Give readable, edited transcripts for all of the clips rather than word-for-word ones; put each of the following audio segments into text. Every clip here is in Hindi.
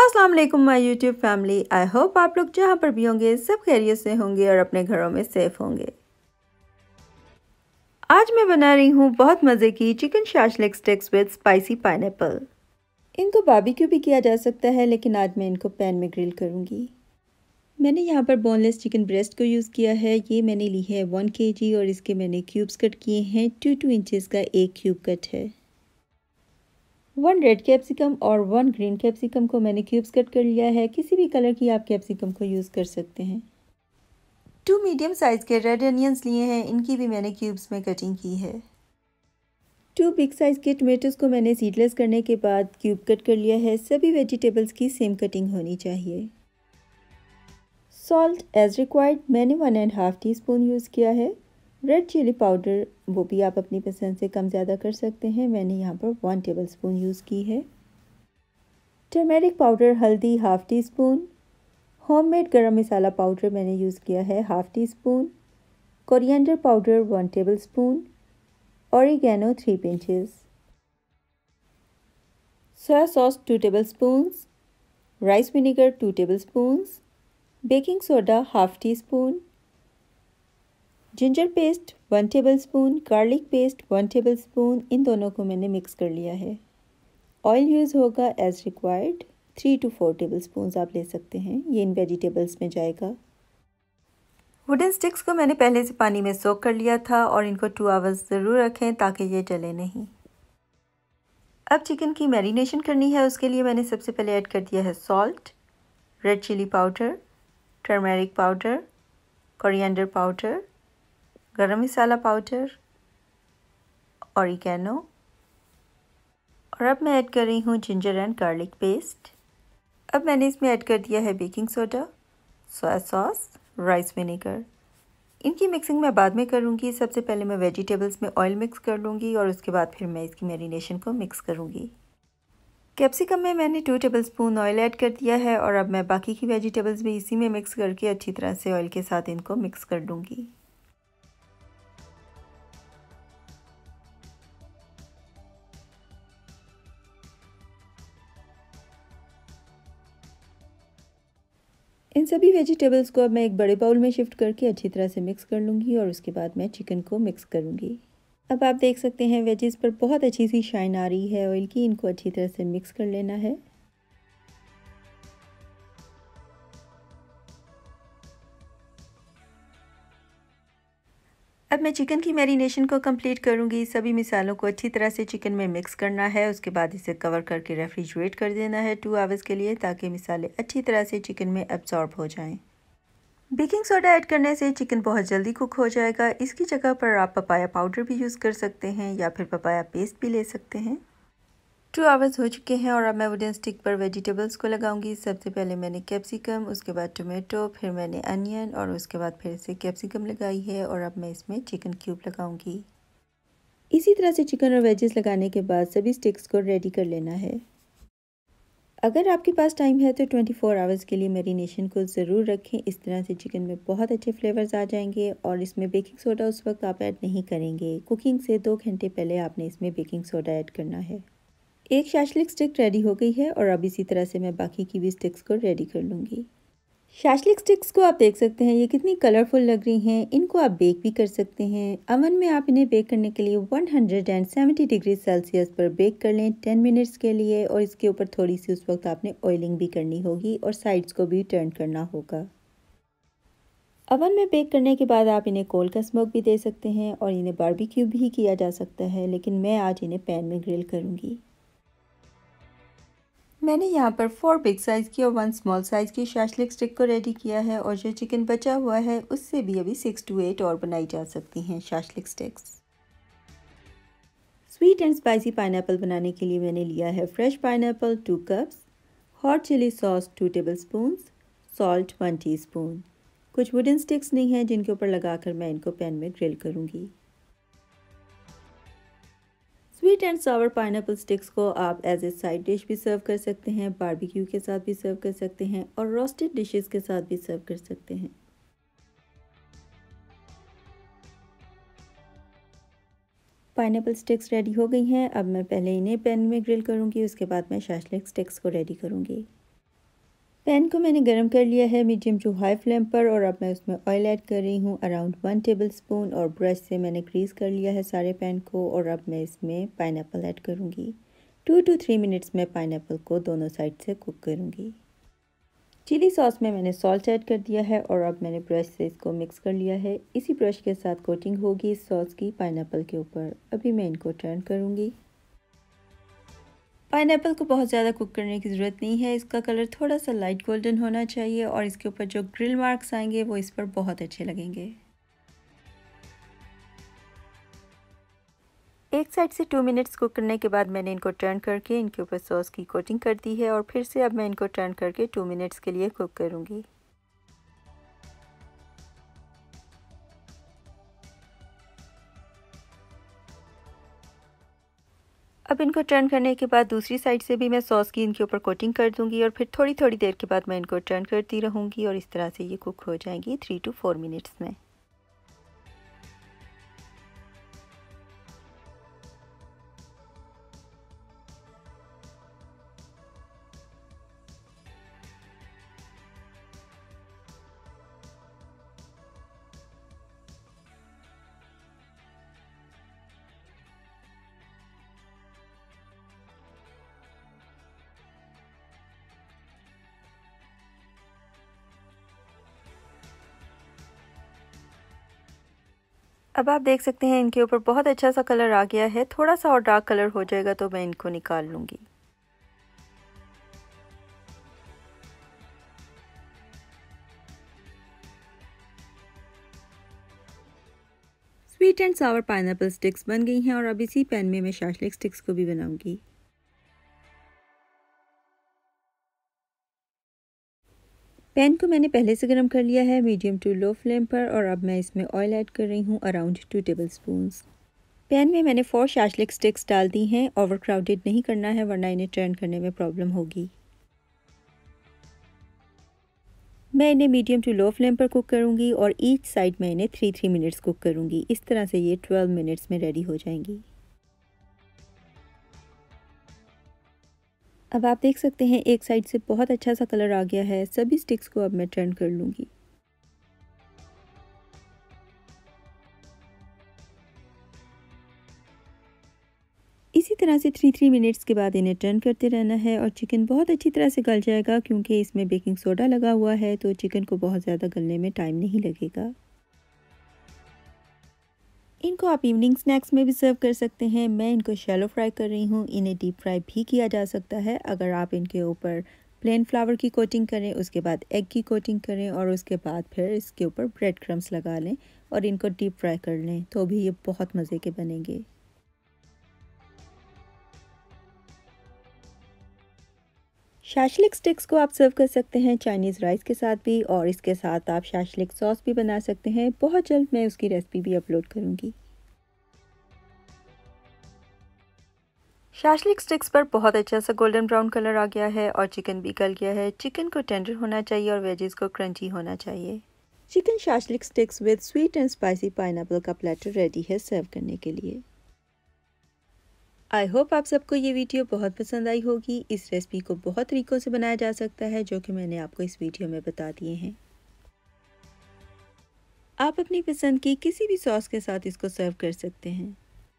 अस्सलाम वालेकुम my YouTube family. I hope आप लोग जहाँ पर भी होंगे सब खैरियत से होंगे और अपने घरों में सेफ होंगे। आज मैं बना रही हूँ बहुत मज़े की chicken shashlik sticks with spicy pineapple. इनको बारबेक्यू भी किया जा सकता है, लेकिन आज मैं इनको पैन में ग्रिल करूँगी। मैंने यहाँ पर बोनलेस चिकन ब्रेस्ट को यूज़ किया है। ये मैंने ली है 1 kg और इसके मैंने क्यूब्स कट किए हैं। 2 इंचेस का एक क्यूब कट है। 1 रेड कैप्सिकम और 1 ग्रीन कैप्सिकम को मैंने क्यूब्स कट कर लिया है। किसी भी कलर की आप कैप्सिकम को यूज़ कर सकते हैं। 2 मीडियम साइज़ के रेड अनियंस लिए हैं, इनकी भी मैंने क्यूब्स में कटिंग की है। 2 बिग साइज़ के टमाटोज़ को मैंने सीडलेस करने के बाद क्यूब कट कर लिया है। सभी वेजिटेबल्स की सेम कटिंग होनी चाहिए। सॉल्ट एज रिक्वायर्ड मैंने 1.5 टीस्पून यूज़ किया है। रेड चिली पाउडर वो भी आप अपनी पसंद से कम ज़्यादा कर सकते हैं। मैंने यहाँ पर 1 टेबलस्पून यूज़ की है। टर्मेरिक पाउडर हल्दी half teaspoon. Homemade garam masala powder मैंने यूज़ किया है half teaspoon. Coriander powder 1 tablespoon. Oregano 3 pinches. Soya sauce 2 tablespoons. Rice vinegar 2 tablespoons. Baking soda half teaspoon. Ginger paste 1 tablespoon. Garlic paste 1 tablespoon. इन दोनों को मैंने मिक्स कर लिया है। ऑयल यूज़ होगा एज रिक्वायर्ड। 3 to 4 टेबलस्पून आप ले सकते हैं। ये इन वेजिटेबल्स में जाएगा। वुडन स्टिक्स को मैंने पहले से पानी में सोक कर लिया था और इनको 2 आवर्स ज़रूर रखें ताकि ये जले नहीं। अब चिकन की मैरिनेशन करनी है। उसके लिए मैंने सबसे पहले ऐड कर दिया है salt, red chili powder, turmeric powder, coriander powder, garam masala powder, oregano और अब मैं ऐड कर रही हूँ जिंजर एंड गार्लिक पेस्ट। अब मैंने इसमें ऐड कर दिया है baking soda, soya sauce, rice vinegar. इनकी मिक्सिंग मैं बाद में करूँगी। सबसे पहले मैं वेजिटेबल्स में ऑयल मिक्स कर लूँगी और उसके बाद फिर मैं इसकी मैरिनेशन को मिक्स करूँगी। कैप्सिकम में मैंने 2 टेबलस्पून ऑयल ऐड कर दिया है और अब मैं बाकी की वेजिटेबल्स भी इसी में मिक्स करके अच्छी तरह से ऑयल के साथ इनको मिक्स कर लूँगी। इन सभी वेजिटेबल्स को अब मैं एक बड़े बाउल में शिफ्ट करके अच्छी तरह से मिक्स कर लूँगी और उसके बाद मैं चिकन को मिक्स करूँगी। अब आप देख सकते हैं वेजिस पर बहुत अच्छी सी शाइन आ रही है ऑयल की। इनको अच्छी तरह से मिक्स कर लेना है। अब मैं चिकन की मैरिनेशन को कंप्लीट करूँगी। सभी मिसालों को अच्छी तरह से चिकन में मिक्स करना है। उसके बाद इसे कवर करके रेफ्रिजरेट कर देना है 2 आवर्स के लिए, ताकि मिसाले अच्छी तरह से चिकन में एब्जॉर्ब हो जाएं। बेकिंग सोडा ऐड करने से चिकन बहुत जल्दी कुक हो जाएगा। इसकी जगह पर आप पपाया पाउडर भी यूज़ कर सकते हैं या फिर पपाया पेस्ट भी ले सकते हैं। 2 आवर्स हो चुके हैं और अब मैं वुडन स्टिक पर वेजिटेबल्स को लगाऊंगी। सबसे पहले मैंने कैप्सिकम, उसके बाद टोमेटो, फिर मैंने अनियन और उसके बाद फिर से कैप्सिकम लगाई है और अब मैं इसमें चिकन क्यूब लगाऊंगी। इसी तरह से चिकन और वेजेस लगाने के बाद सभी स्टिक्स को रेडी कर लेना है। अगर आपके पास टाइम है तो 24 आवर्स के लिए मैरिनेशन को ज़रूर रखें। इस तरह से चिकन में बहुत अच्छे फ्लेवर्स आ जाएंगे और इसमें बेकिंग सोडा उस वक्त आप ऐड नहीं करेंगे। कुकिंग से 2 घंटे पहले आपने इसमें बेकिंग सोडा ऐड करना है। एक शाशलिक स्टिक रेडी हो गई है और अब इसी तरह से मैं बाकी की भी स्टिक्स को रेडी कर लूँगी। शाशलिक स्टिक्स को आप देख सकते हैं ये कितनी कलरफुल लग रही हैं। इनको आप बेक भी कर सकते हैं। अवन में आप इन्हें बेक करने के लिए 170 डिग्री सेल्सियस पर बेक कर लें 10 मिनट्स के लिए और इसके ऊपर थोड़ी सी उस वक्त आपने ऑयलिंग भी करनी होगी और साइड्स को भी टर्न करना होगा। अवन में बेक करने के बाद आप इन्हें कोल का स्मोक भी दे सकते हैं और इन्हें बारबेक्यू भी किया जा सकता है, लेकिन मैं आज इन्हें पैन में ग्रिल करूँगी। मैंने यहाँ पर 4 बिग साइज़ की और 1 स्मॉल साइज़ की शाशलिक स्टिक को रेडी किया है और जो चिकन बचा हुआ है उससे भी अभी 6 to 8 और बनाई जा सकती हैं shashlik sticks. Sweet and spicy pineapple बनाने के लिए मैंने लिया है fresh pineapple 2 cups, hot chili sauce 2 tablespoons, salt 1 teaspoon. कुछ वुडन स्टिक्स नहीं हैं जिनके ऊपर लगाकर मैं इनको पैन में ग्रिल करूँगी। Sweet and sour pineapple sticks को आप एज ए साइड डिश भी सर्व कर सकते हैं, बारबेक्यू के साथ भी सर्व कर सकते हैं और रोस्टेड डिशेस के साथ भी सर्व कर सकते हैं। पाइनएप्पल स्टिक्स रेडी हो गई हैं। अब मैं पहले इन्हें पैन में ग्रिल करूंगी, उसके बाद मैं शाशलिक स्टिक्स को रेडी करूंगी। पैन को मैंने गरम कर लिया है मीडियम टू हाई फ्लेम पर और अब मैं उसमें ऑयल ऐड कर रही हूँ अराउंड 1 टेबलस्पून और ब्रश से मैंने ग्रीस कर लिया है सारे पैन को। और अब मैं इसमें पाइनएप्पल ऐड करूँगी। 2 to 3 मिनट्स में पाइनएप्पल को दोनों साइड से कुक करूँगी। चिली सॉस में मैंने सॉल्ट ऐड कर दिया है और अब मैंने ब्रश से इसको मिक्स कर लिया है। इसी ब्रश के साथ कोटिंग होगी इस सॉस की पाइनएप्पल के ऊपर। अभी मैं इनको टर्न करूँगी। पाइनएप्पल को बहुत ज़्यादा कुक करने की ज़रूरत नहीं है, इसका कलर थोड़ा सा लाइट गोल्डन होना चाहिए और इसके ऊपर जो ग्रिल मार्क्स आएंगे वो इस पर बहुत अच्छे लगेंगे। एक साइड से 2 मिनट्स कुक करने के बाद मैंने इनको टर्न करके इनके ऊपर सॉस की कोटिंग कर दी है और फिर से अब मैं इनको टर्न करके 2 मिनट्स के लिए कुक करूँगी। अब इनको टर्न करने के बाद दूसरी साइड से भी मैं सॉस की इनके ऊपर कोटिंग कर दूंगी और फिर थोड़ी थोड़ी देर के बाद मैं इनको टर्न करती रहूँगी और इस तरह से ये कुक हो जाएंगी 3 to 4 मिनट्स में। अब आप देख सकते हैं इनके ऊपर बहुत अच्छा सा कलर आ गया है। थोड़ा सा और डार्क कलर हो जाएगा तो मैं इनको निकाल लूँगी। Sweet and sour pineapple sticks बन गई हैं और अब इसी पैन में मैं शाशलिक स्टिक्स को भी बनाऊंगी। पैन को मैंने पहले से गर्म कर लिया है मीडियम टू लो फ्लेम पर और अब मैं इसमें ऑयल ऐड कर रही हूँ अराउंड 2 टेबलस्पून्स। पैन में मैंने 4 शाशलिक स्टिक्स डाल दी हैं। ओवर क्राउडेड नहीं करना है वरना इन्हें टर्न करने में प्रॉब्लम होगी। मैं इन्हें मीडियम टू लो फ्लेम पर कुक करूँगी और ईच साइड में इन्हें 3 मिनट्स कुक करूँगी। इस तरह से ये 12 मिनट्स में रेडी हो जाएंगी। अब आप देख सकते हैं एक साइड से बहुत अच्छा सा कलर आ गया है। सभी स्टिक्स को अब मैं टर्न कर लूँगी। इसी तरह से 3 मिनट्स के बाद इन्हें टर्न करते रहना है और चिकन बहुत अच्छी तरह से गल जाएगा क्योंकि इसमें बेकिंग सोडा लगा हुआ है तो चिकन को बहुत ज़्यादा गलने में टाइम नहीं लगेगा। इनको आप इवनिंग स्नैक्स में भी सर्व कर सकते हैं। मैं इनको शैलो फ्राई कर रही हूँ। इन्हें डीप फ्राई भी किया जा सकता है। अगर आप इनके ऊपर प्लेन फ्लावर की कोटिंग करें, उसके बाद एग की कोटिंग करें और उसके बाद फिर इसके ऊपर ब्रेड क्रम्स लगा लें और इनको डीप फ्राई कर लें तो भी ये बहुत मज़े के बनेंगे। शाशलिक स्टिक्स को आप सर्व कर सकते हैं चाइनीज़ राइस के साथ भी और इसके साथ आप शाशलिक सॉस भी बना सकते हैं। बहुत जल्द मैं उसकी रेसिपी भी अपलोड करूँगी। शाशलिक स्टिक्स पर बहुत अच्छा सा गोल्डन ब्राउन कलर आ गया है और चिकन भी गल गया है। चिकन को टेंडर होना चाहिए और वेजेस को क्रंची होना चाहिए। Chicken shashlik sticks with sweet and spicy pineapple का प्लेटर रेडी है सर्व करने के लिए। आई होप आप सबको ये वीडियो बहुत पसंद आई होगी। इस रेसिपी को बहुत तरीक़ों से बनाया जा सकता है जो कि मैंने आपको इस वीडियो में बता दिए हैं। आप अपनी पसंद की किसी भी सॉस के साथ इसको सर्व कर सकते हैं।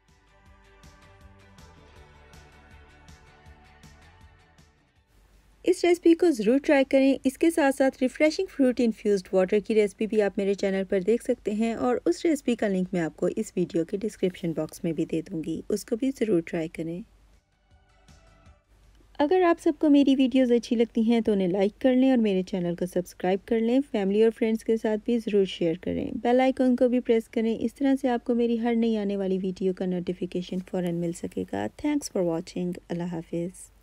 इस रेसिपी को ज़रूर ट्राई करें। इसके साथ साथ रिफ़्रेशिंग फ्रूट इन्फ्यूज़्ड वाटर की रेसिपी भी आप मेरे चैनल पर देख सकते हैं और उस रेसिपी का लिंक मैं आपको इस वीडियो के डिस्क्रिप्शन बॉक्स में भी दे दूँगी। उसको भी ज़रूर ट्राई करें। अगर आप सबको मेरी वीडियोस अच्छी लगती हैं तो उन्हें लाइक कर लें और मेरे चैनल को सब्सक्राइब कर लें। फैमिली और फ्रेंड्स के साथ भी ज़रूर शेयर करें। बेल आइकन को भी प्रेस करें। इस तरह से आपको मेरी हर नई आने वाली वीडियो का नोटिफिकेशन फ़ौरन मिल सकेगा। Thanks for watching. अल्लाह हाफिज़।